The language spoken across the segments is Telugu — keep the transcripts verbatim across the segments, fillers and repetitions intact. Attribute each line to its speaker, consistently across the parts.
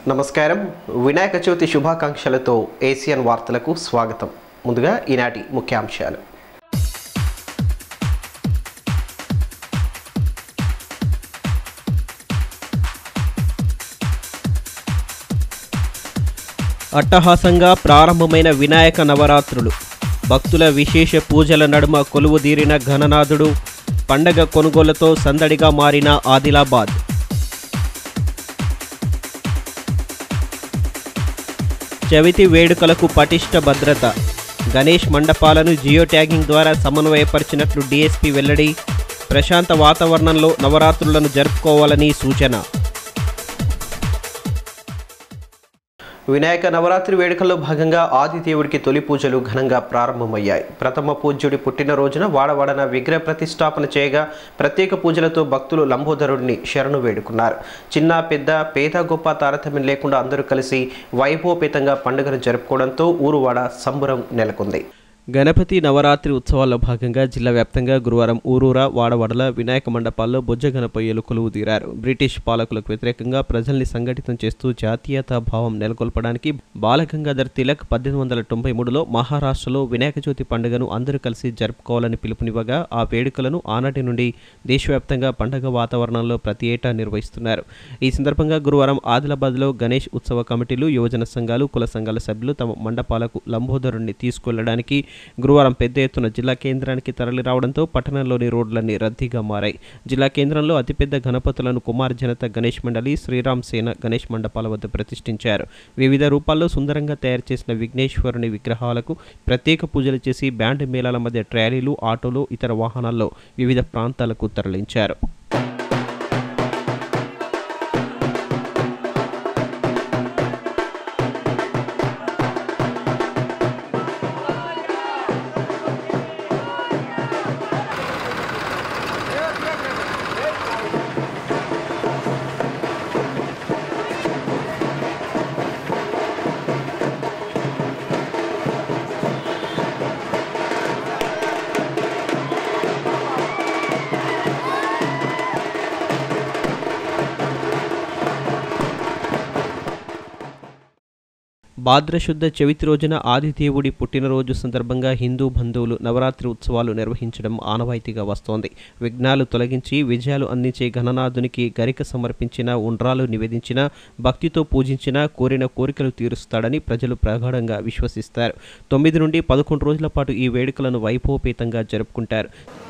Speaker 1: నమస్కారం. వినాయక చవితి శుభాకాంక్షలతో ఏసియన్ వార్తలకు స్వాగతం. ముందుగా ఈనాటి ముఖ్యాంశాలు. అట్టహాసంగా ప్రారంభమైన వినాయక నవరాత్రులు. భక్తుల విశేష పూజల నడుమ కొలువుదీరిన ఘననాథుడు. పండగ కొనుగోళ్లతో సందడిగా మారిన ఆదిలాబాద్. చవితి వేడుకలకు పటిష్ట భద్రత. గణేష్ మండపాలను జియో ట్యాగింగ్ ద్వారా సమన్వయపరిచినట్లు డీఎస్పీ వెల్లడి. ప్రశాంత వాతావరణంలో నవరాత్రులను జరుపుకోవాలని సూచన. వినాయక నవరాత్రి వేడుకల్లో భాగంగా ఆదిదేవుడికి తొలి పూజలు ఘనంగా ప్రారంభమయ్యాయి. ప్రథమ పూజ్యుడి పుట్టినరోజున వాడవాడన విగ్రహ ప్రతిష్టాపన చేయగా ప్రత్యేక పూజలతో భక్తులు లంబోదరుడిని శరణు వేడుకున్నారు. చిన్న పెద్ద పేద గొప్ప తారతమ్యం లేకుండా అందరూ కలిసి వైభవపేతంగా పండుగను జరుపుకోవడంతో ఊరువాడ సంబరం నెలకొంది. గణపతి నవరాత్రి ఉత్సవాల్లో భాగంగా జిల్లా వ్యాప్తంగా గురువారం ఊరూరా వాడవడల వినాయక మండపాల్లో బొజ్జ గణపయ్యలు కొలువు తీరారు. బ్రిటిష్ పాలకులకు వ్యతిరేకంగా ప్రజల్ని సంఘటితం చేస్తూ జాతీయతా భావం నెలకొల్పడానికి బాలగంగాధర్ తిలక్ పద్దెనిమిది వందల తొంభై మూడులో మహారాష్ట్రలో వినాయక చవితి పండుగను అందరూ కలిసి జరుపుకోవాలని పిలుపునివ్వగా ఆ వేడుకలను ఆనాటి నుండి దేశవ్యాప్తంగా పండుగ వాతావరణంలో ప్రతి ఏటా నిర్వహిస్తున్నారు. ఈ సందర్భంగా గురువారం ఆదిలాబాద్లో గణేష్ ఉత్సవ కమిటీలు, యువజన సంఘాలు, కుల సంఘాల సభ్యులు తమ మండపాలకు లంబోదరుణ్ణి తీసుకెళ్లడానికి గురువారం పెద్ద ఎత్తున జిల్లా కేంద్రానికి తరలి రావడంతో పట్టణంలోని రోడ్లన్నీ రద్దీగా మారాయి. జిల్లా కేంద్రంలో అతిపెద్ద గణపతులను కుమార్ జనత గణేష్ మండలి, శ్రీరామ్ సేన గణేష్ మండపాల వద్ద ప్రతిష్ఠించారు. వివిధ రూపాల్లో సుందరంగా తయారు చేసిన విఘ్నేశ్వరుని విగ్రహాలకు ప్రత్యేక పూజలు చేసి బ్యాండ్ మేళాల మధ్య ట్రాలీలు, ఆటోలు, ఇతర వాహనాల్లో వివిధ ప్రాంతాలకు తరలించారు. భాద్రశుద్ధ చవితి రోజున ఆదిదేవుడి పుట్టినరోజు సందర్భంగా హిందూ బంధువులు నవరాత్రి ఉత్సవాలు నిర్వహించడం ఆనవాయితీగా వస్తోంది. విఘ్నాలు తొలగించి విజయాలు అందించే గణనాథునికి గరిక సమర్పించిన, ఉండ్రాలు నివేదించిన, భక్తితో పూజించిన కోరిన కోరికలు తీరుస్తాడని ప్రజలు ప్రగాఢంగా విశ్వసిస్తారు. తొమ్మిది నుండి పదకొండు రోజుల పాటు ఈ వేడుకలను వైభవపేతంగా జరుపుకుంటారు.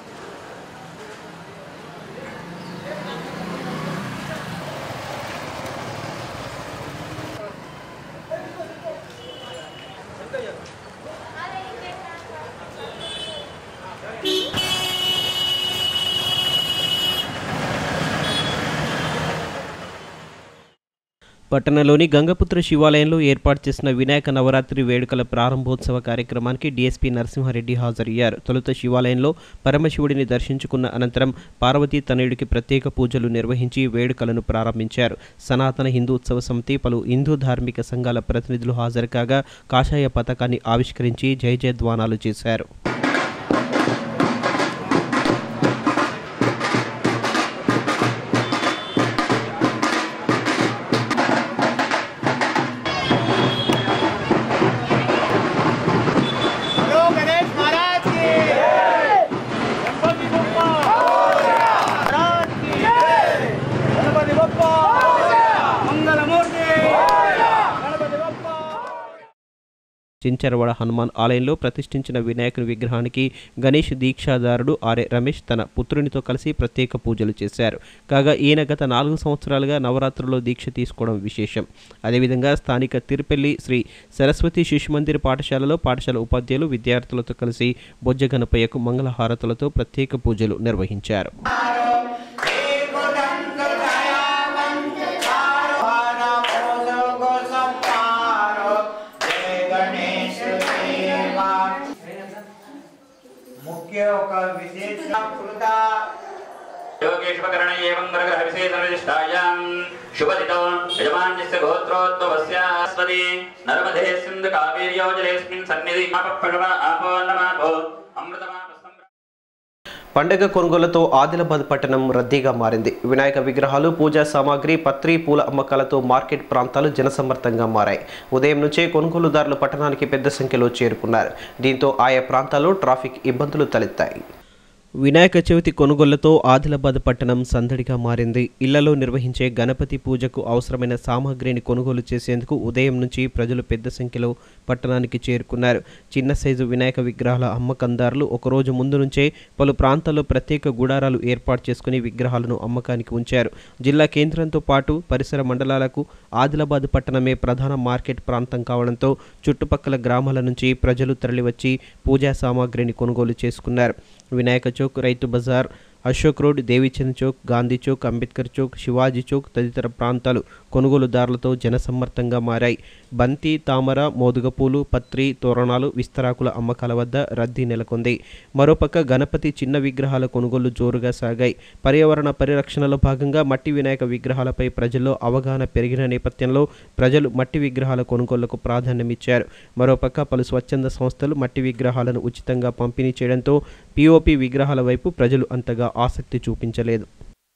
Speaker 1: పట్టణంలోని గంగపుత్ర శివాలయంలో ఏర్పాటు చేసిన వినాయక నవరాత్రి వేడుకల ప్రారంభోత్సవ కార్యక్రమానికి డీఎస్పీ నరసింహారెడ్డి హాజరయ్యారు. తొలుత శివాలయంలో పరమశివుడిని దర్శించుకున్న అనంతరం పార్వతీ తనయుడికి ప్రత్యేక పూజలు నిర్వహించి వేడుకలను ప్రారంభించారు. సనాతన హిందూ ఉత్సవ సమితి, పలు హిందూ ధార్మిక సంఘాల ప్రతినిధులు హాజరు కాగా కాషాయ పతాకాన్ని ఆవిష్కరించి జయ జయధ్వానాలు చేశారు. చించరవాడ హనుమాన్ ఆలయంలో ప్రతిష్ఠించిన వినాయకుని విగ్రహానికి గణేష్ దీక్షాదారుడు ఆర్ఏ రమేష్ తన పుత్రునితో కలిసి ప్రత్యేక పూజలు చేశారు. కాగా ఈయన గత నాలుగు సంవత్సరాలుగా నవరాత్రుల్లో దీక్ష తీసుకోవడం విశేషం. అదేవిధంగా స్థానిక తిరుపల్లి శ్రీ సరస్వతి శిశు మందిర్ పాఠశాలలో పాఠశాల ఉపాధ్యాయులు విద్యార్థులతో కలిసి బొజ్జ గణపయ్యకు మంగళహారతులతో ప్రత్యేక పూజలు నిర్వహించారు.
Speaker 2: योगेश्वकरणयेवं वरग्रह विशेषनिष्ठायां शुभदितो यजमानस्य गोत्रोद्भवस्यास्पदे नर्मदे सिन्धु कावेर्योजलेऽस्मिन् सन्निधि आपः आपो नमापो अमृतमा
Speaker 1: పండుగ కొనుగోలుతో ఆదిలాబాద్ పట్టణం రద్దీగా మారింది. వినాయక విగ్రహాలు, పూజా సామాగ్రి, పత్రి, పూల అమ్మకాలతో మార్కెట్ ప్రాంతాలు జనసమ్మర్దంగా మారాయి. ఉదయం నుంచే కొనుగోలుదారులు పట్టణానికి పెద్ద సంఖ్యలో చేరుకున్నారు. దీంతో ఆయా ప్రాంతాల్లో ట్రాఫిక్ ఇబ్బందులు తలెత్తాయి. వినాయక చవితి కొనుగోళ్లతో ఆదిలాబాద్ పట్టణం సందడిగా మారింది. ఇళ్లలో నిర్వహించే గణపతి పూజకు అవసరమైన సామాగ్రిని కొనుగోలు చేసేందుకు ఉదయం నుంచి ప్రజలు పెద్ద సంఖ్యలో పట్టణానికి చేరుకున్నారు. చిన్న సైజు వినాయక విగ్రహాల అమ్మకందారులు ఒకరోజు ముందు నుంచే పలు ప్రాంతాల్లో ప్రత్యేక గుడారాలు ఏర్పాటు చేసుకుని విగ్రహాలను అమ్మకానికి ఉంచారు. జిల్లా కేంద్రంతో పాటు పరిసర మండలాలకు ఆదిలాబాద్ పట్టణమే ప్రధాన మార్కెట్ ప్రాంతం కావడంతో చుట్టుపక్కల గ్రామాల నుంచి ప్రజలు తరలివచ్చి పూజా సామాగ్రిని కొనుగోలు చేసుకున్నారు. వినాయక చౌక్, రైతు బజార్, అశోక్ రోడ్, దేవీచంద్ చౌక్, గాంధీ చౌక్, అంబేద్కర్ చౌక్, శివాజీ చౌక్ తదితర ప్రాంతాలు కొనుగోలుదారులతో జనసమ్మర్దంగా మారాయి. బంతి, తామర, మోదుగపూలు, పత్రి, తోరణాలు, విస్తరాకుల అమ్మకాల వద్ద రద్దీ నెలకొంది. మరోపక్క గణపతి చిన్న విగ్రహాల కొనుగోలు జోరుగా సాగాయి. పర్యావరణ పరిరక్షణలో భాగంగా మట్టి వినాయక విగ్రహాలపై ప్రజల్లో అవగాహన పెరిగిన నేపథ్యంలో ప్రజలు మట్టి విగ్రహాల కొనుగోలుకు ప్రాధాన్యమిచ్చారు. మరోపక్క పలు స్వచ్ఛంద సంస్థలు మట్టి విగ్రహాలను ఉచితంగా పంపిణీ చేయడంతో పీఓపీ విగ్రహాల వైపు ప్రజలు అంతగా ఆసక్తి చూపించలేదు.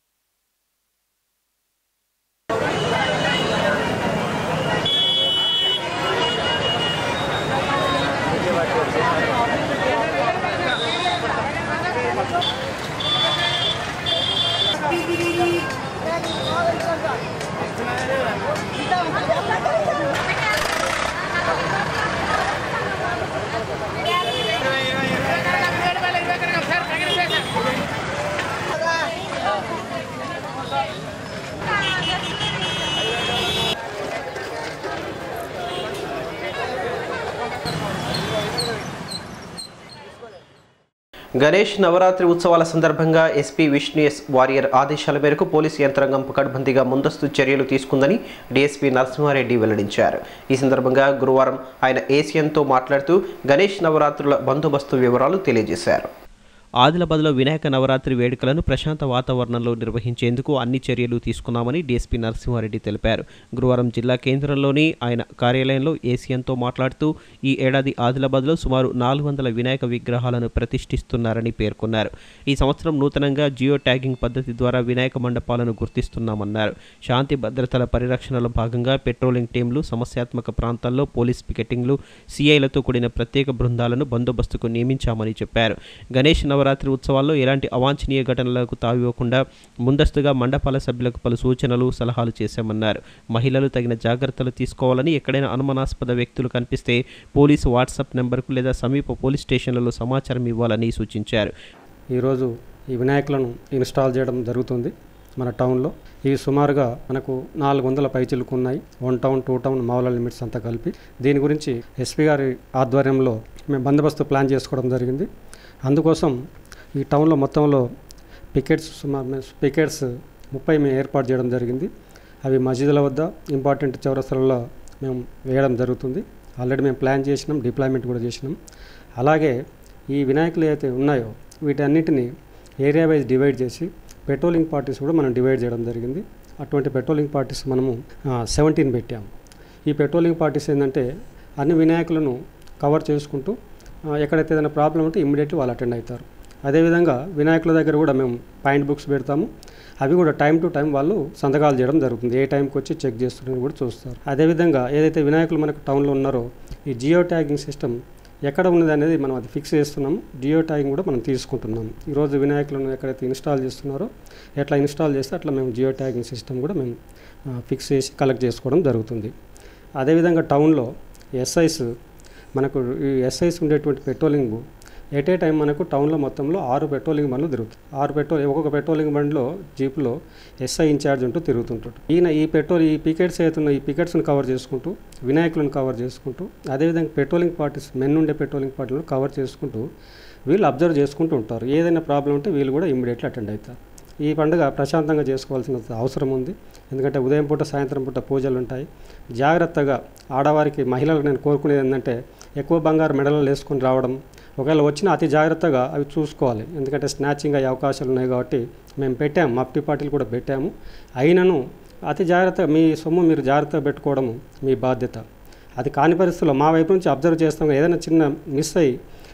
Speaker 1: గణేష్ నవరాత్రి ఉత్సవాల సందర్భంగా ఎస్పీ విష్ణు ఎస్ వారియర్ ఆదేశాల మేరకు పోలీసు యంత్రాంగం పకడ్బందీగా ముందస్తు చర్యలు తీసుకుందని డీఎస్పీ నరసింహారెడ్డి వెల్లడించారు. ఈ సందర్భంగా గురువారం ఆయన ఏసీఎన్తో మాట్లాడుతూ గణేష్ నవరాత్రుల బందోబస్తు వివరాలు తెలియజేశారు. ఆదిలాబాద్లో వినాయక నవరాత్రి వేడుకలను ప్రశాంత వాతావరణంలో నిర్వహించేందుకు అన్ని చర్యలు తీసుకున్నామని డీఎస్పీ నరసింహారెడ్డి తెలిపారు. గురువారం జిల్లా కేంద్రంలోని ఆయన కార్యాలయంలో ఏసీఎన్తో మాట్లాడుతూ ఈ ఏడాది ఆదిలాబాద్లో సుమారు నాలుగు వందల వినాయక విగ్రహాలను ప్రతిష్ఠిస్తున్నారని పేర్కొన్నారు. ఈ సంవత్సరం నూతనంగా జియో ట్యాగింగ్ పద్ధతి ద్వారా వినాయక మండపాలను గుర్తిస్తున్నామన్నారు. శాంతి భద్రతల పరిరక్షణలో భాగంగా పెట్రోలింగ్ టీంలు, సమస్యాత్మక ప్రాంతాల్లో పోలీస్ పికెటింగ్లు, సీఐలతో కూడిన ప్రత్యేక బృందాలను బందోబస్తుకు నియమించామని చెప్పారు. గణేష్ నవరాత్రి ఉత్సవాల్లో ఎలాంటి అవాంఛనీయ ఘటనలకు తావివ్వకుండా ముందస్తుగా మండపాల సభ్యులకు పలు సూచనలు, సలహాలు చేశామన్నారు. మహిళలు తగిన జాగ్రత్తలు తీసుకోవాలని, ఎక్కడైనా అనుమానాస్పద వ్యక్తులు కనిపిస్తే పోలీసు వాట్సాప్ నెంబర్కు లేదా సమీప పోలీస్ స్టేషన్లలో సమాచారం ఇవ్వాలని సూచించారు.
Speaker 3: ఈరోజు ఈ వినాయకులను ఇన్స్టాల్ చేయడం జరుగుతుంది మన టౌన్లో. ఇవి సుమారుగా మనకు నాలుగు వందల పైచిలకు ఉన్నాయి. One town, two town, Mavala limits అంతా కలిపి. దీని గురించి ఎస్పీ గారి ఆధ్వర్యంలో మేము బందోబస్తు ప్లాన్ చేసుకోవడం జరిగింది. అందుకోసం ఈ టౌన్లో మొత్తంలో పికెట్స్ సుమారు పికెట్స్ ముప్పై మేము ఏర్పాటు చేయడం జరిగింది. అవి మసీదుల వద్ద, ఇంపార్టెంట్ చౌరస్తాలలో మేము వేయడం జరుగుతుంది. ఆల్రెడీ మేము ప్లాన్ చేసినాం, డిప్లాయ్మెంట్ కూడా చేసినాం. అలాగే ఈ వినాయకులు ఏవైతే ఉన్నాయో వీటన్నిటిని ఏరియా వైజ్ డివైడ్ చేసి పెట్రోలింగ్ పార్టీస్ కూడా మనం డివైడ్ చేయడం జరిగింది. అటువంటి పెట్రోలింగ్ పార్టీస్ మనము సెవెంటీన్ పెట్టాము. ఈ పెట్రోలింగ్ పార్టీస్ ఏంటంటే అన్ని వినాయకులను కవర్ చేసుకుంటూ ఎక్కడైతే ఏదైనా ప్రాబ్లం ఉంటే ఇమ్మీడియట్లీ వాళ్ళు అటెండ్ అవుతారు. అదేవిధంగా వినాయకుల దగ్గర కూడా మేము పాయింట్ బుక్స్ పెడతాము. అవి కూడా టైం టు టైం వాళ్ళు సంతకాలు చేయడం జరుగుతుంది. ఏ టైంకి వచ్చి చెక్ చేస్తున్నారని కూడా చూస్తారు. అదేవిధంగా ఏదైతే వినాయకులు మనకు టౌన్లో ఉన్నారో ఈ జియో ట్యాగింగ్ సిస్టమ్ ఎక్కడ ఉన్నది అనేది మనం అది ఫిక్స్ చేస్తున్నాము. జియో ట్యాగింగ్ కూడా మనం తీసుకుంటున్నాము. ఈరోజు వినాయకులను ఎక్కడైతే ఇన్స్టాల్ చేస్తున్నారో ఎట్లా ఇన్స్టాల్ చేస్తే అట్లా మేము జియో ట్యాగింగ్ సిస్టమ్ కూడా మేము ఫిక్స్ చేసి కలెక్ట్ చేసుకోవడం జరుగుతుంది. అదేవిధంగా టౌన్లో ఎస్ఐస్ మనకు ఈ ఎస్ఐస్ ఉండేటువంటి పెట్రోలింగ్ ఎట్ ఏ టైం మనకు టౌన్లో మొత్తంలో ఆరు పెట్రోలింగ్ బండ్లు తిరుగుతాయి. ఆరు పెట్రోల్ ఒక్కొక్క పెట్రోలింగ్ బండ్లో జీప్లో ఎస్ఐ ఇన్ఛార్జ్ ఉంటూ తిరుగుతుంటాడు. ఈయన ఈ పెట్రోల్ ఈ పికెట్స్ అవుతున్న ఈ పికెట్స్ని కవర్ చేసుకుంటూ, వినాయకులను కవర్ చేసుకుంటూ, అదేవిధంగా పెట్రోలింగ్ పార్టీస్ మెన్ ఉండే పెట్రోలింగ్ పార్టీలను కవర్ చేసుకుంటూ వీళ్ళు అబ్జర్వ్ చేసుకుంటూ ఉంటారు. ఏదైనా ప్రాబ్లం ఉంటే వీళ్ళు కూడా ఇమ్మీడియట్లీ అటెండ్ అవుతారు. ఈ పండుగ ప్రశాంతంగా చేసుకోవాల్సిన అవసరం ఉంది. ఎందుకంటే ఉదయం పూట, సాయంత్రం పూట పూజలు ఉంటాయి. జాగ్రత్తగా ఆడవారికి, మహిళలకు నేను కోరుకునేది ఏంటంటే ఎక్కువ బంగారు మెడలు వేసుకొని రావడం, ఒకవేళ వచ్చినా అతి జాగ్రత్తగా అవి చూసుకోవాలి. ఎందుకంటే స్నాచింగ్ అయ్యే అవకాశాలు ఉన్నాయి కాబట్టి మేము పెట్టాము, మఫ్టీ పార్టీలు కూడా పెట్టాము. అయినను అతి జాగ్రత్తగా మీ సొమ్ము మీరు జాగ్రత్తగా పెట్టుకోవడం మీ బాధ్యత. అది కాని పరిస్థితుల్లో మా వైపు నుంచి అబ్జర్వ్ చేస్తాం. ఏదైనా చిన్న మిస్ అయ్యి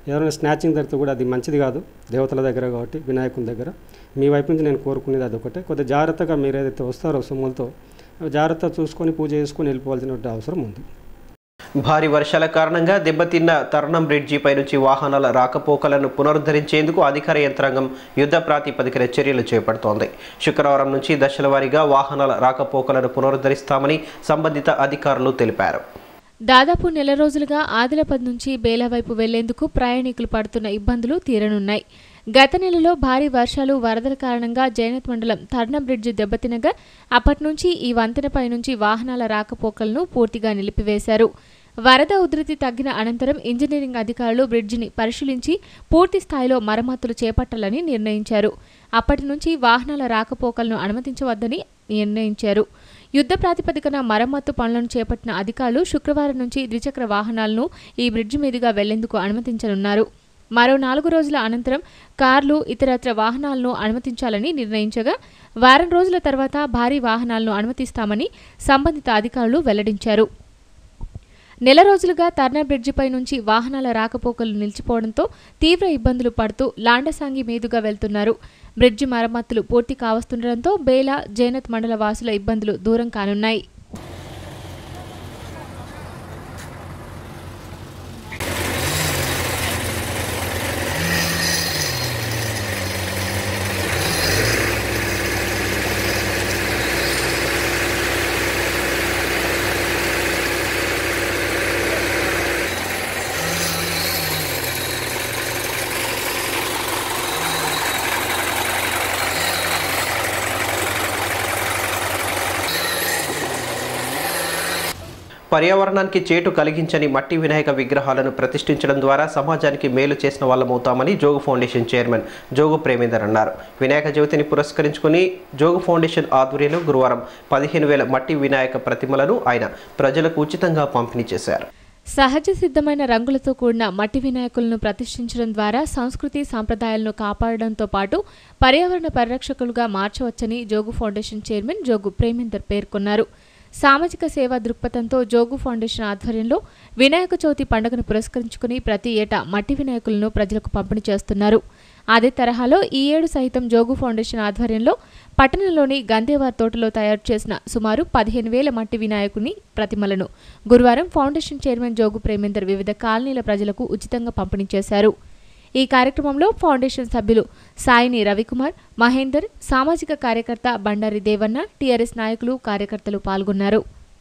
Speaker 3: ఎవరైనా స్నాచింగ్ జరిగితే కూడా అది మంచిది కాదు దేవతల దగ్గర కాబట్టి వినాయకుని దగ్గర. మీ వైపు నుంచి నేను కోరుకునేది అదొకటే, కొద్దిగా జాగ్రత్తగా మీరు ఏదైతే వస్తారో సొమ్ములతో జాగ్రత్త చూసుకొని పూజ చేసుకొని వెళ్ళిపోవాల్సిన అవసరం ఉంది.
Speaker 1: భారీ వర్షాల కారణంగా దెబ్బతిన్న తర్నం బ్రిడ్జిపై నుంచి వాహనాల రాకపోకలను పునరుద్ధరించేందుకు అధికార యంత్రాంగం యుద్ధ ప్రాతిపదికన చర్యలు చేపడుతోంది. శుక్రవారం నుంచి దశల వారీగా వాహనాల రాకపోకలను పునరుద్ధరిస్తామని సంబంధిత అధికారులు తెలిపారు.
Speaker 4: దాదాపు నెల రోజులుగా ఆదిలాబాద్ నుంచి బేలా వైపు వెళ్లేందుకు ప్రయాణికులు పడుతున్న ఇబ్బందులు తీరనున్నాయి. గత నెలలో భారీ వర్షాలు వరదల కారణంగా జైనత్ మండలం తర్నం బ్రిడ్జి దెబ్బతినగా అప్పటి నుంచి ఈ వంతెనపై నుంచి వాహనాల రాకపోకలను పూర్తిగా నిలిపివేశారు. వరద ఉధృతి తగ్గిన అనంతరం ఇంజనీరింగ్ అధికారులు బ్రిడ్జిని పరిశీలించి పూర్తి స్థాయిలో మరమ్మతులు చేపట్టాలని నిర్ణయించారు. అప్పటి నుంచి వాహనాల రాకపోకలను అనుమతించవద్దని నిర్ణయించారు. యుద్ధ ప్రాతిపదికన మరమ్మతు పనులను చేపట్టిన అధికారులు శుక్రవారం నుంచి ద్విచక్ర వాహనాలను ఈ బ్రిడ్జి మీదుగా వెళ్లేందుకు అనుమతించనున్నారు. మరో నాలుగు రోజుల అనంతరం కార్లు ఇతరత్ర వాహనాలను అనుమతించాలని నిర్ణయించగా వారం రోజుల తర్వాత భారీ వాహనాలను అనుమతిస్తామని సంబంధిత అధికారులు వెల్లడించారు. నెల రోజులుగా తర్నా బ్రిడ్జిపై నుంచి వాహనాల రాకపోకలు నిలిచిపోవడంతో తీవ్ర ఇబ్బందులు పడుతూ లాండసాంగి మీదుగా వెళ్తున్నారు. బ్రిడ్జి మరమ్మతులు పూర్తి కావస్తుండటంతో బేలా జైనత్ మండల వాసుల ఇబ్బందులు దూరం కానున్నాయి.
Speaker 1: పర్యావరణానికి చేటు కలిగించని మట్టి వినాయక విగ్రహాలను ప్రతిష్ఠించడం ద్వారా సమాజానికి మేలు చేసిన వాళ్ళమవుతామని జోగు ఫౌండేషన్ చైర్మన్ జోగు ప్రేమేందర్ అన్నారు. వినాయక చవితిని పురస్కరించుకుని జోగు ఫౌండేషన్ ఆధ్వర్యంలో గురువారం పదిహేను వేల మట్టి వినాయక ప్రతిమలను ఆయన ప్రజలకు ఉచితంగా పంపిణీ చేశారు.
Speaker 4: సహజ సిద్ధమైన రంగులతో కూడిన మట్టి వినాయకులను ప్రతిష్ఠించడం ద్వారా సంస్కృతి సాంప్రదాయాలను కాపాడడంతో పాటు పర్యావరణ పరిరక్షకులుగా మార్చవచ్చని జోగు ఫౌండేషన్ చైర్మన్ జోగు ప్రేమేందర్ పేర్కొన్నారు. సామాజిక సేవా దృక్పథంతో జోగు ఫౌండేషన్ ఆధ్వర్యంలో వినాయక చవితి పండుగను పురస్కరించుకుని ప్రతి ఏటా మట్టి వినాయకులను ప్రజలకు పంపిణీ చేస్తున్నారు. అదే తరహాలో ఈ ఏడు సైతం జోగు ఫౌండేషన్ ఆధ్వర్యంలో పట్టణంలోని గందేవార్ తోటలో తయారు చేసిన సుమారు పదిహేను వేల మట్టి వినాయకుని ప్రతిమలను గురువారం ఫౌండేషన్ చైర్మన్ జోగు ప్రేమేందర్ వివిధ కాలనీల ప్రజలకు ఉచితంగా పంపిణీ చేశారు. ఈ కార్యక్రమంలో ఫౌండేషన్ సభ్యులు సాయిని రవికుమార్, మహేందర్, సామాజిక కార్యకర్త బండారి దేవన్న, టీఆర్ఎస్ నాయకులు, కార్యకర్తలు పాల్గొన్నారు.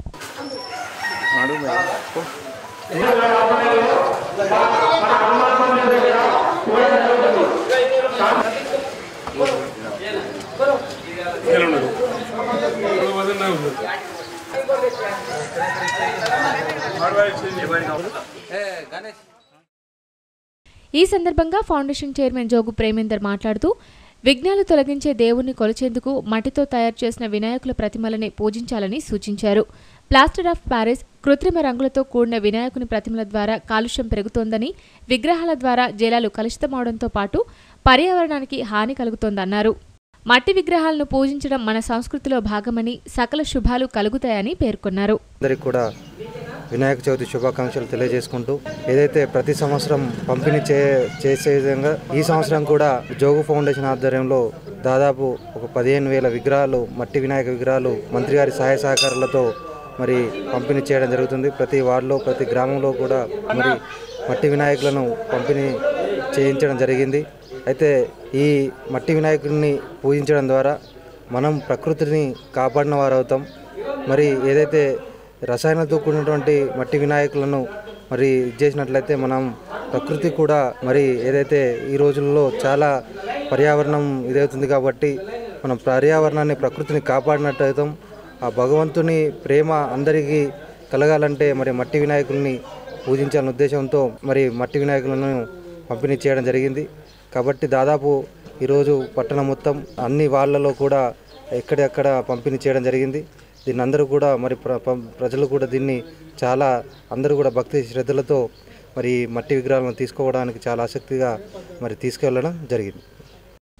Speaker 4: ఈ సందర్భంగా ఫౌండేషన్ చైర్మన్ జోగు ప్రేమేందర్ మాట్లాడుతూ విఘ్నాలు తొలగించే దేవుణ్ణి కొలిచేందుకు మట్టితో తయారు చేసిన వినాయకుల ప్రతిమలని పూజించాలని సూచించారు. ప్లాస్టర్ ఆఫ్ ప్యారిస్, కృత్రిమ రంగులతో కూడిన వినాయకుని ప్రతిమల ద్వారా కాలుష్యం పెరుగుతోందని, విగ్రహాల ద్వారా జలాలు కలుషితమవడంతో పాటు పర్యావరణానికి హాని కలుగుతోందన్నారు. మట్టి విగ్రహాలను పూజించడం మన సంస్కృతిలో భాగమని, సకల శుభాలు కలుగుతాయని పేర్కొన్నారు.
Speaker 5: వినాయక చవితి శుభాకాంక్షలు తెలియజేసుకుంటూ ఏదైతే ప్రతి సంవత్సరం పంపిణీ చే చేసే విధంగా ఈ సంవత్సరం కూడా జోగు ఫౌండేషన్ ఆధ్వర్యంలో దాదాపు ఒక పదిహేను వేల విగ్రహాలు మట్టి వినాయక విగ్రహాలు మంత్రి గారి సహాయ సహకారాలతో మరి పంపిణీ చేయడం జరుగుతుంది. ప్రతి వార్డులో ప్రతి గ్రామంలో కూడా మరి మట్టి వినాయకులను పంపిణీ చేయించడం జరిగింది. అయితే ఈ మట్టి వినాయకుడిని పూజించడం ద్వారా మనం ప్రకృతిని కాపాడిన వారు అవుతాం. మరి ఏదైతే రసాయనాలతో కూడినటువంటి మట్టి వినాయకులను మరి చేసినట్లయితే మనం ప్రకృతి కూడా మరి ఏదైతే ఈ రోజుల్లో చాలా పర్యావరణం ఇదవుతుంది కాబట్టి మనం పర్యావరణాన్ని ప్రకృతిని కాపాడినట్టు అవుతాం. ఆ భగవంతుని ప్రేమ అందరికీ కలగాలంటే మరి మట్టి వినాయకుల్ని పూజించాలనే ఉద్దేశంతో మరి మట్టి వినాయకులను పంపిణీ చేయడం జరిగింది. కాబట్టి దాదాపు ఈరోజు పట్టణం మొత్తం అన్ని వాళ్ళలో కూడా ఎక్కడెక్కడ పంపిణీ చేయడం జరిగింది. దీన్ని అందరూ కూడా మరి ప్ర ప్రజలు కూడా దీన్ని చాలా అందరూ కూడా భక్తి శ్రద్ధలతో మరి మట్టి విగ్రహాలను తీసుకోవడానికి చాలా ఆసక్తిగా మరి తీసుకెళ్లడం జరిగింది.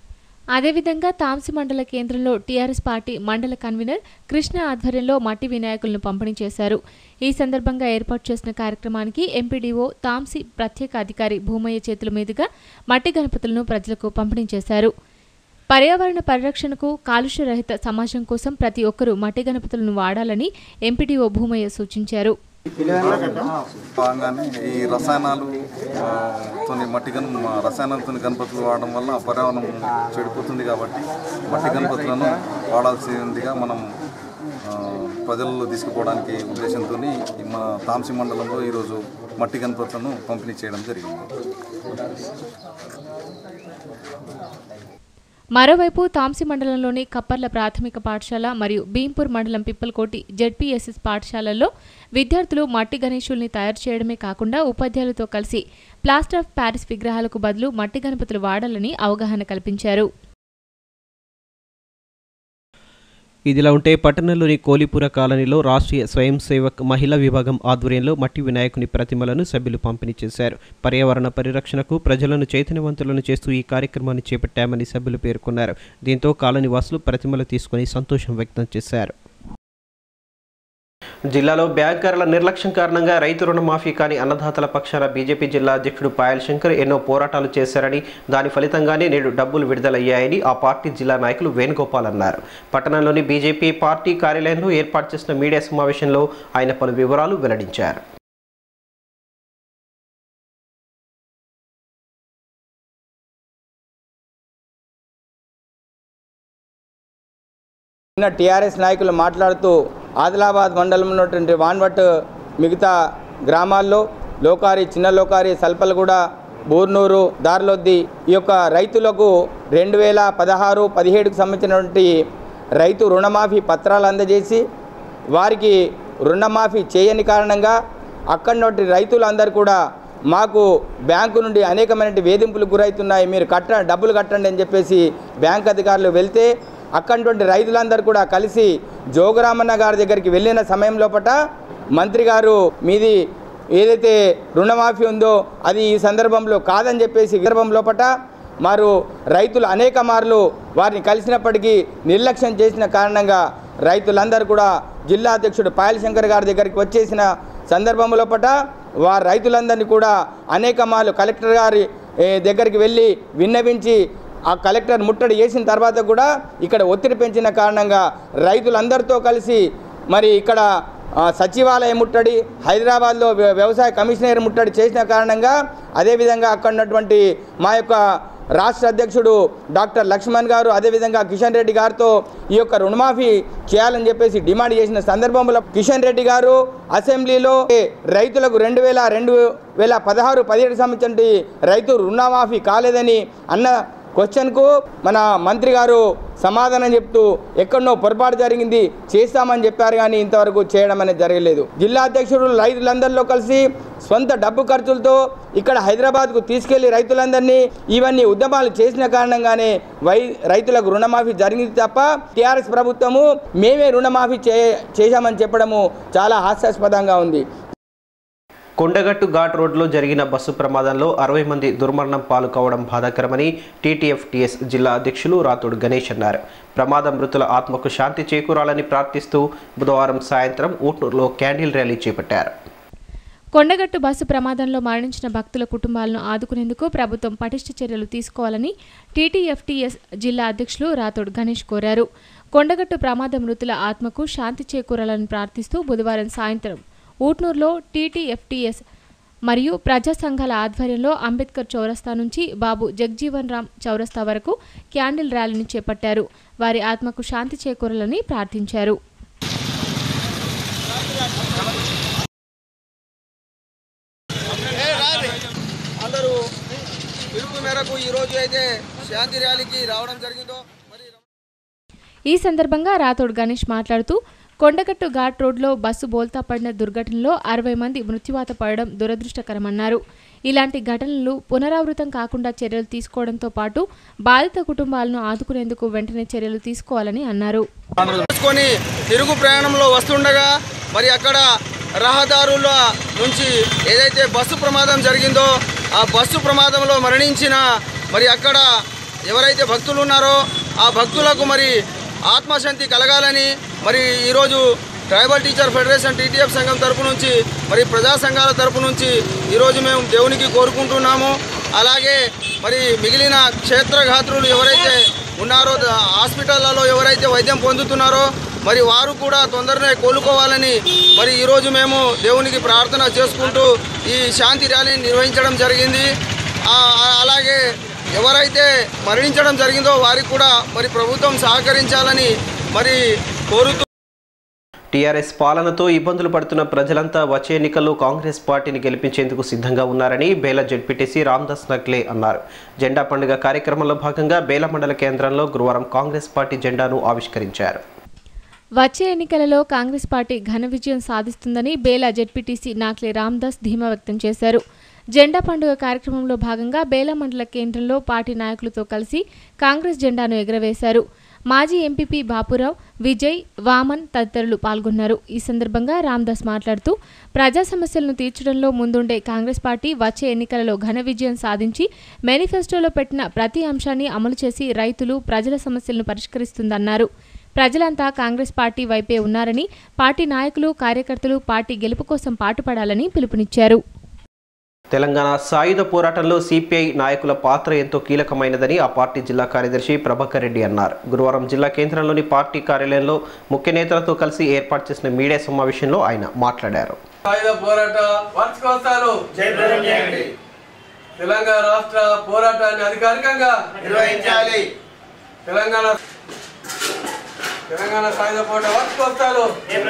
Speaker 4: అదేవిధంగా తాంసి మండల కేంద్రంలో టీఆర్ఎస్ పార్టీ మండల కన్వీనర్ కృష్ణ ఆధ్వర్యంలో మట్టి వినాయకులను పంపిణీ చేశారు. ఈ సందర్భంగా ఏర్పాటు చేసిన కార్యక్రమానికి ఎంపీడీఓ తాంసి ప్రత్యేక అధికారి భూమయ్య చేతుల మీదుగా మట్టి గణపతులను ప్రజలకు పంపిణీ చేశారు. పర్యావరణ పరిరక్షణకు కాలుష్య రహిత సమాజం కోసం ప్రతి ఒక్కరూ మట్టి గణపతులను వాడాలని ఎంపీడీఓ భూమయ్య సూచించారు.
Speaker 6: భాగంగానే ఈ రసాయనాలు తోని మట్టి గణ రసాయనాలతో గణపతులు వాడడం వల్ల పర్యావరణం చెడిపోతుంది కాబట్టి మట్టి గణపతులను వాడాల్సిందిగా మనం ప్రజల్లో తీసుకుపోవడానికి ఉద్దేశంతో మా తాంసి మండలంలో ఈరోజు మట్టి గణపతులను పంపిణీ చేయడం జరిగింది.
Speaker 4: మరోవైపు తాంసి మండలంలోని కప్పర్ల ప్రాథమిక పాఠశాల మరియు భీంపూర్ మండలం పిప్పలకోటి జెడ్పీఎస్ఎస్ పాఠశాలల్లో విద్యార్థులు మట్టి గణేశుల్ని తయారు చేయడమే కాకుండా ఉపాధ్యాయులతో కలిసి ప్లాస్టర్ ఆఫ్ ప్యారిస్ విగ్రహాలకు బదులు మట్టి గణపతులు వాడాలని అవగాహన కల్పించారు.
Speaker 1: ఇదిలా ఉంటే పట్టణంలోని కోలిపుర కాలనీలో రాష్ట్రీయ స్వయం సేవక్ మహిళా విభాగం ఆధ్వర్యంలో మట్టి వినాయకుని ప్రతిమలను సభ్యులు పంపిణీ చేశారు. పర్యావరణ పరిరక్షణకు ప్రజలను చైతన్యవంతులను చేస్తూ ఈ కార్యక్రమాన్ని చేపట్టామని సభ్యులు పేర్కొన్నారు. దీంతో కాలనీ వాసులు ప్రతిమలు తీసుకుని సంతోషం వ్యక్తం చేశారు. జిల్లాలో బ్యాంకర్ల నిర్లక్ష్యం కారణంగా రైతు రుణమాఫీ కాని అన్నదాతల పక్షాన బీజేపీ జిల్లా అధ్యక్షుడు పాయల్ శంకర్ ఎన్నో పోరాటాలు చేశారని, దాని ఫలితంగానే నేడు డబ్బులు విడుదలయ్యాయని ఆ పార్టీ జిల్లా నాయకులు వేణుగోపాల్ అన్నారు. పట్టణంలోని బీజేపీ పార్టీ కార్యాలయంలో ఏర్పాటు చేసిన మీడియా సమావేశంలో ఆయన పలు వివరాలు వెల్లడించారు.
Speaker 7: టీఆర్ఎస్ నాయకులు మాట్లాడుతూ ఆదిలాబాద్ మండలంలో ఉన్నటువంటి వాన్వట్ మిగతా గ్రామాల్లో లోకారి, చిన్న లోకారి, సల్పలగూడ, బూర్నూరు, దార్లొద్ది ఈ యొక్క రైతులకు రెండు వేల పదహారు పదిహేడుకు సంబంధించినటువంటి రైతు రుణమాఫీ పత్రాలు అందజేసి వారికి రుణమాఫీ చేయని కారణంగా అక్కడి రైతులందరూ కూడా మాకు బ్యాంకు నుండి అనేకమైన వేధింపులు గురవుతున్నాయి, మీరు కట్ట డబ్బులు కట్టండి అని చెప్పేసి బ్యాంక్ అధికారులు వెళ్తే అక్కడి రైతులందరూ కూడా కలిసి జోగురామన్న గారి దగ్గరికి వెళ్ళిన సమయం లోపట మంత్రి గారు మీది ఏదైతే రుణమాఫీ ఉందో అది ఈ సందర్భంలో కాదని చెప్పేసి సందర్భం లోపట మారు రైతులు అనేక మార్లు వారిని కలిసినప్పటికీ నిర్లక్ష్యం చేసిన కారణంగా రైతులందరూ కూడా జిల్లా అధ్యక్షుడు పాయల్ శంకర్ గారి దగ్గరికి వచ్చేసిన సందర్భం లోపట వారు రైతులందరినీ కూడా అనేక మార్లు కలెక్టర్ గారి దగ్గరికి వెళ్ళి విన్నవించి ఆ కలెక్టర్ ముట్టడి చేసిన తర్వాత కూడా ఇక్కడ ఒత్తిడి పెంచిన కారణంగా రైతులందరితో కలిసి మరి ఇక్కడ సచివాలయం ముట్టడి, హైదరాబాద్లో వ్యవసాయ కమిషనర్ ముట్టడి చేసిన కారణంగా అదేవిధంగా అక్కడ ఉన్నటువంటి మా యొక్క రాష్ట్ర అధ్యక్షుడు డాక్టర్ లక్ష్మణ్ గారు అదేవిధంగా కిషన్ రెడ్డి గారితో ఈ యొక్క రుణమాఫీ చేయాలని చెప్పేసి డిమాండ్ చేసిన సందర్భంలో కిషన్ రెడ్డి గారు అసెంబ్లీలో రైతులకు రెండు వేల రెండు వేల పదహారు పదిహేడు సంబంధించి రైతు రుణమాఫీ కాలేదని అన్న క్వశ్చన్కు మన మంత్రి గారు సమాధానం చెప్తూ ఎక్కడనో పొరపాటు జరిగింది చేస్తామని చెప్పారు, కానీ ఇంతవరకు చేయడం అనేది జరగలేదు. జిల్లా అధ్యక్షుడు రైతులందరిలో కలిసి సొంత డబ్బు ఖర్చులతో ఇక్కడ హైదరాబాద్కు తీసుకెళ్లి రైతులందరినీ ఇవన్నీ ఉద్యమాలు చేసిన కారణంగానే వై రైతులకు రుణమాఫీ జరిగింది తప్ప టీఆర్ఎస్ ప్రభుత్వము మేమే రుణమాఫీ చే చేశామని చెప్పడము చాలా హాస్యాస్పదంగా ఉంది.
Speaker 1: కొండగట్టు ఘాట్ రోడ్లో జరిగిన బస్సు ప్రమాదంలో అరవై మంది దుర్మరణం పాలు కావడం బాధాకరమని టీటీఎఫ్టీఎస్ జిల్లా అధ్యక్షులు రాతోడు గణేష్ అన్నారు. ప్రమాద మృతుల ఆత్మకు శాంతి చేకూరాలని ప్రార్థిస్తూ బుధవారం సాయంత్రం ఊట్నూరులో క్యాండిల్ ర్యాలీ చేపట్టారు.
Speaker 4: కొండగట్టు బస్సు ప్రమాదంలో మరణించిన భక్తుల కుటుంబాలను ఆదుకునేందుకు ప్రభుత్వం పటిష్ట చర్యలు తీసుకోవాలని టీటీఎఫ్టీఎస్ జిల్లా అధ్యక్షులు రాతోడు గణేష్ కోరారు. కొండగట్టు ప్రమాద మృతుల ఆత్మకు శాంతి చేకూరాలని ప్రార్థిస్తూ బుధవారం సాయంత్రం ఊట్నూరులో టీటీఎఫ్టీఎస్ మరియు ప్రజా సంఘాల ఆధ్వర్యంలో అంబేద్కర్ చౌరస్తా నుంచి బాబు జగ్జీవన్ రామ్ చౌరస్తా వరకు క్యాండిల్ ర్యాలీని చేపట్టారు. వారి ఆత్మకు శాంతి చేకూరాలని ప్రార్థించారు. ఈ సందర్భంగా రాథోడ్ గణేష్ మాట్లాడుతూ కొండగట్టు ఘాట్ రోడ్లో బస్సు బోల్తా పడిన దుర్ఘటనలో అరవై మంది మృత్యువాత పడడం దురదృష్టకరమన్నారు. ఇలాంటి ఘటనలు పునరావృతం కాకుండా చర్యలు తీసుకోవడంతో పాటు బాధిత కుటుంబాలను ఆదుకునేందుకు వెంటనే చర్యలు తీసుకోవాలని అన్నారు.
Speaker 8: తిరుగు ప్రయాణంలో వస్తుండగా మరి అక్కడ రహదారుల నుంచి ఏదైతే బస్సు ప్రమాదం జరిగిందో ఆ బస్సు ప్రమాదంలో మరణించిన మరి అక్కడ ఎవరైతే భక్తులు ఉన్నారో ఆ భక్తులకు మరి ఆత్మశాంతి కలగాలని మరి ఈరోజు ట్రైబల్ టీచర్ ఫెడరేషన్ టీటీఎఫ్ సంఘం తరపు నుంచి మరి ప్రజా సంఘాల తరపు నుంచి ఈరోజు మేము దేవునికి కోరుకుంటున్నాము. అలాగే మరి మిగిలిన క్షేత్రఘాత్రులు ఎవరైతే ఉన్నారో హాస్పిటళ్లలో ఎవరైతే వైద్యం పొందుతున్నారో మరి వారు కూడా తొందరనే కోలుకోవాలని మరి ఈరోజు మేము దేవునికి ప్రార్థన చేసుకుంటూ ఈ శాంతి ర్యాలీని నిర్వహించడం జరిగింది. అలాగే ఎవరైతే మరణించడం జరిగిందో వారికి కూడా మరి ప్రభుత్వం సహకరించాలని మరి కోరుతూ
Speaker 1: టీఆర్ఎస్ పాలనతో ఇబ్బందులు పడుతున్న ప్రజలంతా వచ్చే ఎన్నికల్లో కాంగ్రెస్ పార్టీని గెలిపించేందుకు సిద్ధంగా ఉన్నారని బేల జెడ్పీటీసీ రామ్దాస్ నక్లే అన్నారు. జెండా పండుగ కార్యక్రమంలో భాగంగా బేల మండల కేంద్రంలో గురువారం కాంగ్రెస్ పార్టీ జెండాను ఆవిష్కరించారు.
Speaker 4: వచ్చే ఎన్నికలలో కాంగ్రెస్ పార్టీ ఘన విజయం సాధిస్తుందని బేల జెడ్పీటీసీ నాక్లే రామ్దాస్ ధీమా వ్యక్తం చేశారు. జెండా పండుగ కార్యక్రమంలో భాగంగా బేల మండల కేంద్రంలో పార్టీ నాయకులతో కలిసి కాంగ్రెస్ జెండాను ఎగురవేశారు. మాజీ ఎంపీపీ బాపురావు, విజయ్, వామన్ తదితరులు పాల్గొన్నారు. ఈ సందర్భంగా రామ్దాస్ మాట్లాడుతూ ప్రజా సమస్యలను తీర్చడంలో ముందుండే కాంగ్రెస్ పార్టీ వచ్చే ఎన్నికలలో ఘన విజయం సాధించి మేనిఫెస్టోలో పెట్టిన ప్రతి అంశాన్ని అమలు చేసి రైతులు, ప్రజల సమస్యలను పరిష్కరిస్తుందన్నారు. ప్రజలంతా కాంగ్రెస్ పార్టీ వైపే ఉన్నారని, పార్టీ నాయకులు, కార్యకర్తలు పార్టీ గెలుపు కోసం పాటుపడాలని పిలుపునిచ్చారు.
Speaker 1: తెలంగాణ సాయుధ పోరాటంలో సిపిఐ నాయకుల పాత్ర ఎంతో కీలకమైనదని ఆ పార్టీ జిల్లా కార్యదర్శి ప్రభాకర్ రెడ్డి అన్నారు. గురువారం జిల్లా కేంద్రంలోని పార్టీ కార్యాలయంలో ముఖ్య నేతలతో కలిసి ఏర్పాటు చేసిన మీడియా సమావేశంలో ఆయన మాట్లాడారు.
Speaker 9: సాయుధ పోరాట వార్షికోత్సవాలు తెలంగాణ రాష్ట్ర పోరాటాన్ని అధికారికంగా నిర్వహించాలి. తెలంగాణ తెలంగాణ సాయుధ పోరాట వార్షికోత్సవాలు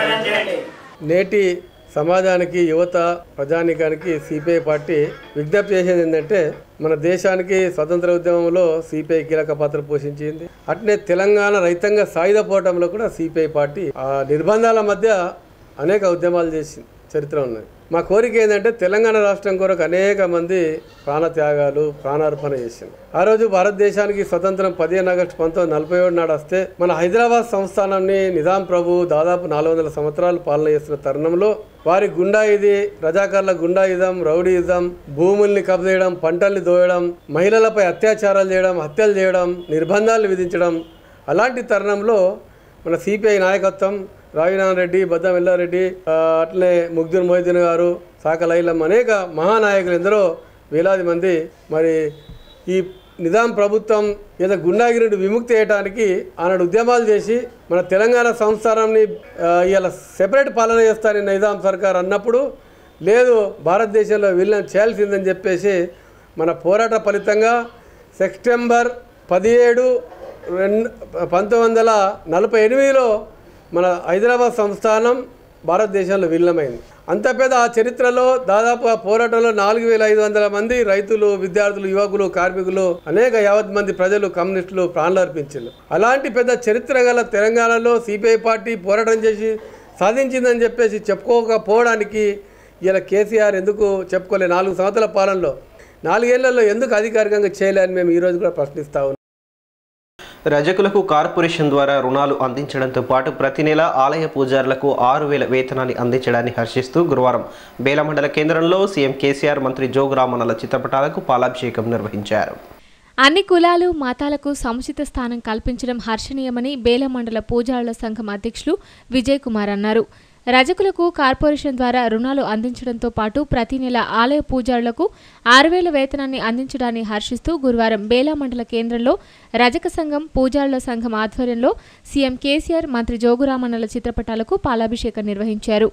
Speaker 9: నేటి సమాజానికి, యువత, ప్రజానికానికి సిపిఐ పార్టీ విజ్ఞప్తి చేసేది ఏంటంటే, మన దేశానికి స్వతంత్ర ఉద్యమంలో సిపిఐ కీలక పాత్ర పోషించింది. అట్నే తెలంగాణ రైతాంగ సాయుధ పోరాటంలో కూడా సిపిఐ పార్టీ ఆ నిర్బంధాల మధ్య అనేక ఉద్యమాలు చేసి చరిత్ర ఉన్నది. మా కోరిక ఏంటంటే తెలంగాణ రాష్ట్రం కొరకు అనేక మంది ప్రాణత్యాగాలు, ప్రాణార్పణ చేసింది. ఆ రోజు భారతదేశానికి స్వతంత్రం పదిహేను ఆగస్టు పంతొమ్మిది నలభై ఏడు నాడు వస్తే మన హైదరాబాద్ సంస్థానాన్ని నిజాం ప్రభు దాదాపు నాలుగు వందల సంవత్సరాలు పాలన చేస్తున్న తరుణంలో వారి గుండాయిది, రజాకార్ల గుండాయిజం, రౌడీయిజం, భూముల్ని కబ్జేయడం, పంటల్ని దోయడం, మహిళలపై అత్యాచారాలు చేయడం, హత్యలు చేయడం, నిర్బంధాలు విధించడం, అలాంటి తరుణంలో మన సిపిఐ నాయకత్వం రావినారాయణ రెడ్డి, బద్దం ఎల్లారెడ్డి, అట్లే ముగ్ధుర్ మొహిద్దీన్ గారు, సాకలైలం అనేక మహానాయకులు ఎందరో వేలాది మంది మరి ఈ నిజాం ప్రభుత్వం ఏదో గుండాగిరిని విముక్తి చేయడానికి ఆనాడు ఉద్యమాలు చేసి మన తెలంగాణ సంస్థానాన్ని ఇలా సెపరేట్ పాలన చేస్తానని నిజాం సర్కార్ అన్నప్పుడు, లేదు భారతదేశంలో విలీనం చేయాల్సిందని చెప్పేసి మన పోరాట ఫలితంగా సెప్టెంబర్ పదిహేడు రెండు పంతొమ్మిది వందల నలభై ఎనిమిదిలో మన హైదరాబాద్ సంస్థానం భారతదేశంలో విలీనమైంది. అంత పెద్ద ఆ చరిత్రలో దాదాపు ఆ పోరాటంలో నాలుగు వేల ఐదు వందల మంది రైతులు, విద్యార్థులు, యువకులు, కార్మికులు, అనేక యావత్ మంది ప్రజలు, కమ్యూనిస్టులు ప్రాణాలు అర్పించారు. అలాంటి పెద్ద చరిత్ర గల తెలంగాణలో సిపిఐ పార్టీ పోరాటం చేసి సాధించిందని చెప్పేసి చెప్పుకోకపోవడానికి ఇలా కేసీఆర్ ఎందుకు చెప్పుకోలే? నాలుగు సంవత్సరాల పాలనలో నాలుగేళ్లలో ఎందుకు అధికారికంగా చేయలేని మేము ఈరోజు కూడా ప్రశ్నిస్తా ఉన్నాం.
Speaker 1: రజకులకు కార్పొరేషన్ ద్వారా రుణాలు అందించడంతో పాటు ప్రతి నెల ఆలయ పూజారులకు ఆరు వేల వేతనాన్ని అందించడాన్ని హర్షిస్తూ గురువారం బేల మండల కేంద్రంలో సీఎం కేసీఆర్, మంత్రి జోగురామన్నల చిత్రపటాలకు పాలాభిషేకం నిర్వహించారు.
Speaker 4: అన్ని కులాలు, మతాలకు సముచిత స్థానం కల్పించడం హర్షణీయమని బేల మండల పూజారుల సంఘం అధ్యక్షులు విజయ్ కుమార్ అన్నారు. రజకులకు కార్పొరేషన్ ద్వారా రుణాలు అందించడంతో పాటు ప్రతి నెల ఆలయ పూజారులకు ఆరు వేల వేతనాన్ని అందించడాన్ని హర్షిస్తూ గురువారం బేల మండల కేంద్రంలో రజక సంఘం, పూజారుల సంఘం ఆధ్వర్యంలో సీఎం కేసీఆర్, మంత్రి జోగురామన్నల చిత్రపటాలకు పాలాభిషేకం నిర్వహించారు.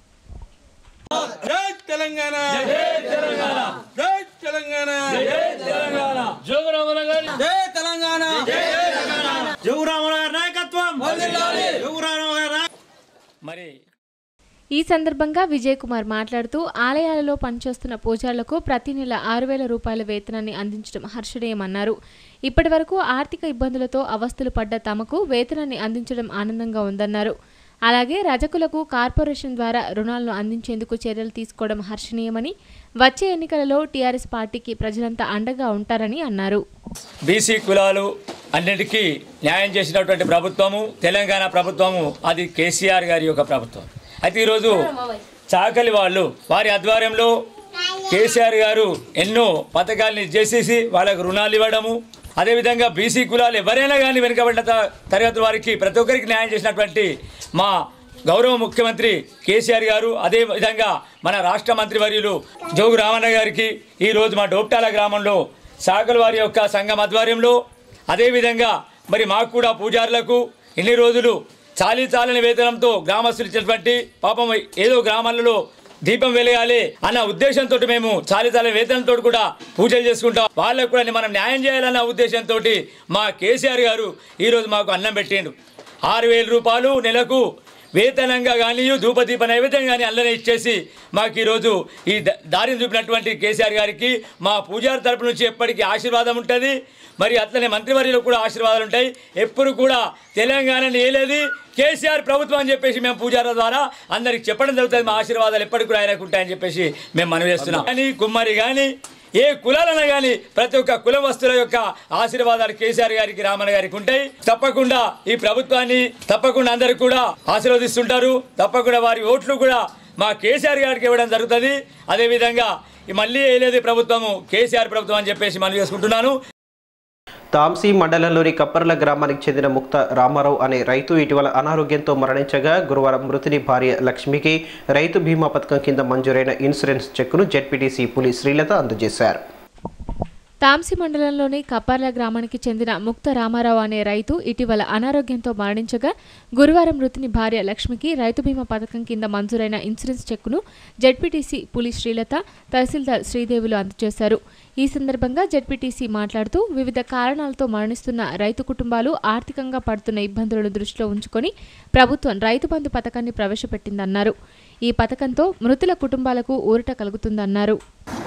Speaker 4: ఈ సందర్భంగా విజయ్ కుమార్ మాట్లాడుతూ ఆలయాలలో పనిచేస్తున్న పూజారులకు ప్రతి నెల ఆరు వేల రూపాయల వేతనాన్ని అందించడం హర్షణీయమన్నారు. ఇప్పటి వరకు ఆర్థిక ఇబ్బందులతో అవస్థలు పడ్డ తమకు వేతనాన్ని అందించడం ఆనందంగా ఉందన్నారు. అలాగే రజకులకు కార్పొరేషన్ ద్వారా రుణాలను అందించేందుకు చర్యలు తీసుకోవడం హర్షణీయమని, వచ్చే ఎన్నికలలో టీఆర్ఎస్ పార్టీకి ప్రజలంతా అండగా ఉంటారని అన్నారు.
Speaker 10: బీసీ కులాలు అన్నిటికీ న్యాయం చేసినటువంటి ప్రభుత్వము తెలంగాణ ప్రభుత్వము, అది కేసీఆర్ గారి యొక్క ప్రభుత్వం. అయితే ఈరోజు చాకలి వాళ్ళు వారి ఆధ్వర్యంలో కేసీఆర్ గారు ఎన్నో పథకాలని చేసేసి వాళ్ళకు రుణాలు ఇవ్వడము, అదేవిధంగా బీసీ కులాలు ఎవరైనా కానీ వెనుకబడిన త- తరగతి వారికి ప్రతి ఒక్కరికి న్యాయం చేసినటువంటి మా గౌరవ ముఖ్యమంత్రి కేసీఆర్ గారు, అదేవిధంగా మన రాష్ట్ర మంత్రివర్యులు జోగు రామన్న గారికి ఈరోజు మా డోప్టాల గ్రామంలో శాఖల వారి యొక్క సంఘం ఆధ్వర్యంలో, అదేవిధంగా మరి మాకు కూడా పూజారులకు ఇన్ని రోజులు చాలీ చాలని వేతనంతో గ్రామస్తులు ఇచ్చినటువంటి పాపం ఏదో గ్రామాలలో దీపం వెలగాలి అన్న ఉద్దేశంతో మేము చాలీ చాలని వేతనంతో కూడా పూజలు చేసుకుంటాం. వాళ్ళకు కూడా మనం న్యాయం చేయాలన్న ఉద్దేశంతో మా కేసీఆర్ గారు ఈరోజు మాకు అన్నం పెట్టిండు. ఆరు వేల రూపాయలు నెలకు వేతనంగా కానీ ధూపదీప నైవేద్యం కానీ అల్లనే ఇచ్చేసి మాకు ఈరోజు ఈ ద- దారిని చూపినటువంటి కేసీఆర్ గారికి మా పూజారి తరపు నుంచి ఎప్పటికీ ఆశీర్వాదం ఉంటుంది. మరి అట్లనే మంత్రివర్యులకు కూడా ఆశీర్వాదాలు ఉంటాయి. ఎప్పుడు కూడా తెలంగాణని ఏలేది కేసీఆర్ ప్రభుత్వం అని చెప్పేసి మేము పూజారుల ద్వారా అందరికి చెప్పడం జరుగుతుంది. మా ఆశీర్వాదాలు ఎప్పటికి కూడా ఆయనకు ఉంటాయని చెప్పేసి మేము మనవి చేస్తున్నాం. కానీ కుమ్మరి కానీ ఏ కులాలైనా కానీ ప్రతి ఒక్క కుల వస్తువుల యొక్క ఆశీర్వాదాలు కేసీఆర్ గారికి, రామన్న గారికి ఉంటాయి. తప్పకుండా ఈ ప్రభుత్వాన్ని తప్పకుండా అందరూ కూడా ఆశీర్వదిస్తుంటారు. తప్పకుండా వారి ఓట్లు కూడా మా కేసీఆర్ గారికి ఇవ్వడం జరుగుతుంది. అదేవిధంగా మళ్ళీ వేయలేదు ప్రభుత్వము కేసీఆర్ ప్రభుత్వం అని చెప్పేసి మనవి చేసుకుంటున్నాను.
Speaker 1: తాంసీ మండలంలోని కప్పర్ల గ్రామానికి చెందిన ముక్త రామారావు అనే రైతు ఇటీవల అనారోగ్యంతో మరణించగా గురువారం మృతుని భార్య లక్ష్మికి రైతు బీమా పథకం కింద మంజూరైన ఇన్సూరెన్స్ చెక్కును జెడ్పీటీసీ పులి శ్రీలత అందజేశారు.
Speaker 4: తాంసి మండలంలోని కప్పర్ల గ్రామానికి చెందిన ముక్త రామారావు అనే రైతు ఇటీవల అనారోగ్యంతో మరణించగా గురువారం మృతుని భార్య లక్ష్మికి రైతు బీమా పథకం కింద మంజూరైన ఇన్సూరెన్స్ చెక్కును జెడ్పీటీసీ పులి శ్రీలత, తహసీల్దార్ శ్రీదేవులు అందజేశారు. ఈ సందర్భంగా జెడ్పీటీసీ మాట్లాడుతూ వివిధ కారణాలతో మరణిస్తున్న రైతు కుటుంబాలు ఆర్థికంగా పడుతున్న ఇబ్బందులను దృష్టిలో ఉంచుకొని ప్రభుత్వం రైతు బంధు పథకాన్ని ప్రవేశపెట్టిందన్నారు. ఈ పథకంతో మృతుల కుటుంబాలకు ఊరట కలుగుతుందన్నారు.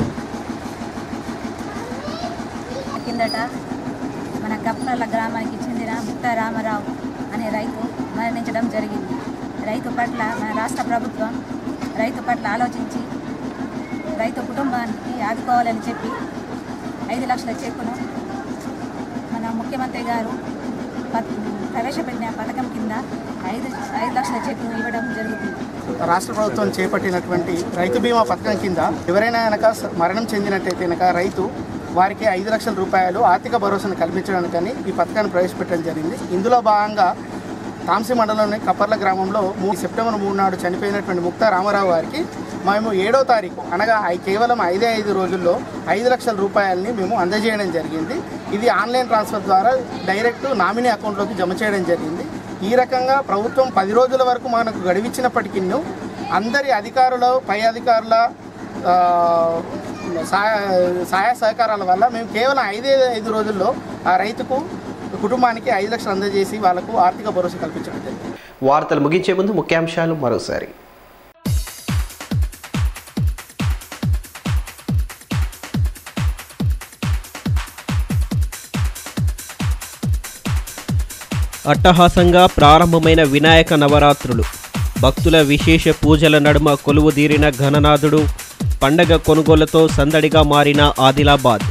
Speaker 11: కిందట మన కప్పర్ల గ్రామానికి చెందిన ముక్త రామారావు అనే రైతు మరణించడం జరిగింది. రైతు పట్ల మన రాష్ట్ర ప్రభుత్వం రైతు పట్ల ఆలోచించి రైతు కుటుంబానికి ఆదుకోవాలని చెప్పి ఐదు లక్షల చెక్కును మన ముఖ్యమంత్రి గారు ప్రవేశపెట్టిన పథకం కింద ఐదు ఐదు లక్షల చెక్కును ఇవ్వడం జరుగుతుంది.
Speaker 12: రాష్ట్ర ప్రభుత్వం చేపట్టినటువంటి రైతు బీమా పథకం కింద ఎవరైనా కనుక మరణం చెందినట్టయితే కనుక రైతు వారికి ఐదు లక్షల రూపాయలు ఆర్థిక భరోసాను కల్పించడానికని ఈ పథకాన్ని ప్రవేశపెట్టడం జరిగింది. ఇందులో భాగంగా తాంసీ మండలంలోని కప్పర్ల గ్రామంలో మూడు సెప్టెంబర్ మూడు నాడు చనిపోయినటువంటి ముక్త రామారావు గారికి మేము ఏడో తారీఖు అనగా కేవలం ఐదే ఐదు రోజుల్లో ఐదు లక్షల రూపాయలని మేము అందజేయడం జరిగింది. ఇది ఆన్లైన్ ట్రాన్స్ఫర్ ద్వారా డైరెక్ట్ నామినీ అకౌంట్లోకి జమ చేయడం జరిగింది. ఈ రకంగా ప్రభుత్వం పది రోజుల వరకు మనకు గడివిచ్చినప్పటికీ అందరి అధికారుల పై అధికారుల సహాయ సహకారాల వల్ల మేము కేవలం ఐదే ఐదు రోజుల్లో ఆ రైతుకు కుటుంబానికి ఐదు లక్షలు అందజేసి వాళ్లకు ఆర్థిక భరోసా కల్పించడం జరిగింది.
Speaker 1: వార్తలు ముగించే ముందు ముఖ్యాంశాలు మరోసారి. అట్టహాసంగా ప్రారంభమైన వినాయక నవరాత్రులు, భక్తుల విశేష పూజల నడుమ కొలువుదీరిన ఘననాథుడు, పండగ కొనుగోళ్లతో సందడిగా మారిన ఆదిలాబాద్.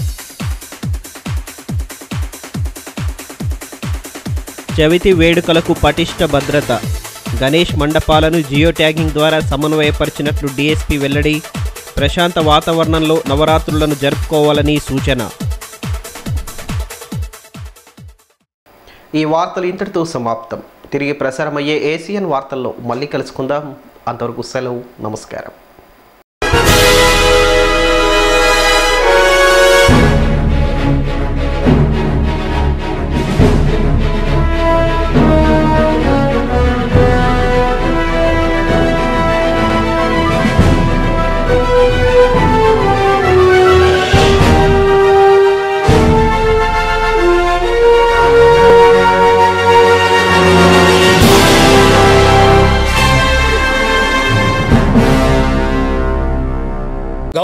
Speaker 1: చవితి వేడుకలకు పటిష్ట భద్రత, గణేష్ మండపాలను జియో ట్యాగింగ్ ద్వారా సమన్వయపరిచినట్లు డీఎస్పీ వెల్లడి, ప్రశాంత వాతావరణంలో నవరాత్రులను జరుపుకోవాలని సూచన. ఈ వార్తలు ఇంతటితో సమాప్తం. తిరిగి ప్రసారమయ్యే ఏసియన్ వార్తల్లో మళ్ళీ కలుసుకుందాం. అంతవరకు సెలవు. నమస్కారం.